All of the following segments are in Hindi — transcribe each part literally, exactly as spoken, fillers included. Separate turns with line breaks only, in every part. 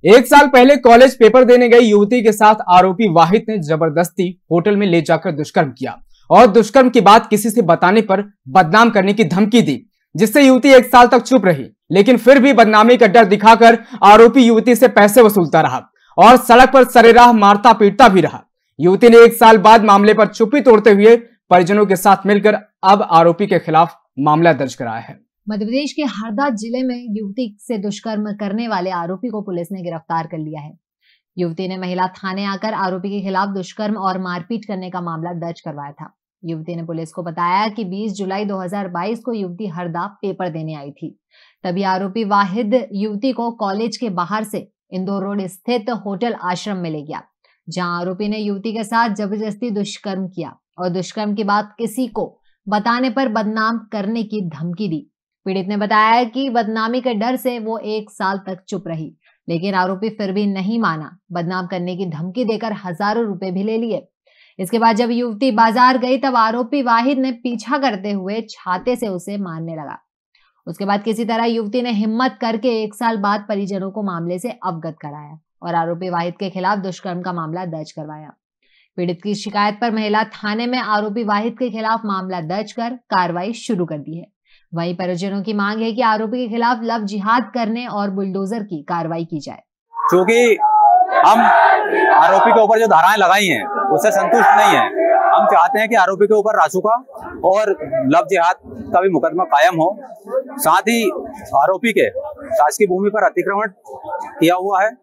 एक साल पहले कॉलेज पेपर देने गई युवती के साथ आरोपी वाहिद ने जबरदस्ती होटल में ले जाकर दुष्कर्म किया और दुष्कर्म की बात किसी से बताने पर बदनाम करने की धमकी दी, जिससे युवती एक साल तक चुप रही। लेकिन फिर भी बदनामी का डर दिखाकर आरोपी युवती से पैसे वसूलता रहा और सड़क पर सरेराह मारता पीटता भी रहा। युवती ने एक साल बाद मामले पर चुप्पी तोड़ते हुए परिजनों के साथ मिलकर अब आरोपी के खिलाफ मामला दर्ज कराया है।
मध्य प्रदेश के हरदा जिले में युवती से दुष्कर्म करने वाले आरोपी को पुलिस ने गिरफ्तार कर लिया है। युवती ने महिला थाने आकर आरोपी के खिलाफ दुष्कर्म और मारपीट करने का मामला दर्ज करवाया था। युवती ने पुलिस को बताया कि बीस जुलाई दो हज़ार बाईस को युवती हरदा पेपर देने आई थी। तभी आरोपी वाहिद युवती को कॉलेज के बाहर से इंदौर रोड स्थित होटल आश्रम में ले गया, जहां आरोपी ने युवती के साथ जबरदस्ती दुष्कर्म किया और दुष्कर्म की बात किसी को बताने पर बदनाम करने की धमकी दी। पीड़ित ने बताया कि बदनामी के डर से वो एक साल तक चुप रही, लेकिन आरोपी फिर भी नहीं माना। बदनाम करने की धमकी देकर हजारों रुपए भी ले लिए। इसके बाद जब युवती बाजार गई तब आरोपी वाहिद ने पीछा करते हुए छाते से उसे मारने लगा। उसके बाद किसी तरह युवती ने हिम्मत करके एक साल बाद परिजनों को मामले से अवगत कराया और आरोपी वाहिद के खिलाफ दुष्कर्म का मामला दर्ज करवाया। पीड़ित की शिकायत पर महिला थाने में आरोपी वाहिद के खिलाफ मामला दर्ज कर कार्रवाई शुरू कर दी है। वहीं परिजनों की मांग है कि आरोपी के खिलाफ लव जिहाद करने और बुलडोजर की कार्रवाई की जाए।
क्योंकि हम आरोपी के ऊपर जो धाराएं लगाई हैं उससे संतुष्ट नहीं है। हम चाहते हैं कि आरोपी के ऊपर रासुका और लव जिहाद का भी मुकदमा कायम हो। साथ ही आरोपी के शासकीय भूमि पर अतिक्रमण किया हुआ है,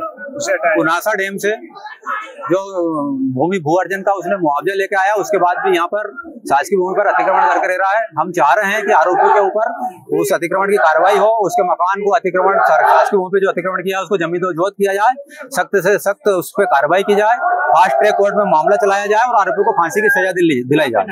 पुनासा डैम से जो भूमि भू अर्जन का उसने मुआवजा लेके आया, उसके बाद भी यहाँ पर शासकीय भूमि पर अतिक्रमण करके रह रहा है। हम चाह रहे हैं कि आरोपी के ऊपर उस अतिक्रमण की कार्रवाई हो, उसके मकान को अतिक्रमण शासकीय भूमि पे जो अतिक्रमण किया उसको जमींदोज किया जाए, सख्त से सख्त उस पर कार्रवाई की जाए, फास्ट ट्रैक कोर्ट में मामला चलाया जाए और आरोपी को फांसी की सजा दिलाई जाए।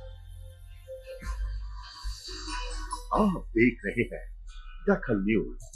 आप देख रहे हैं दखल न्यूज।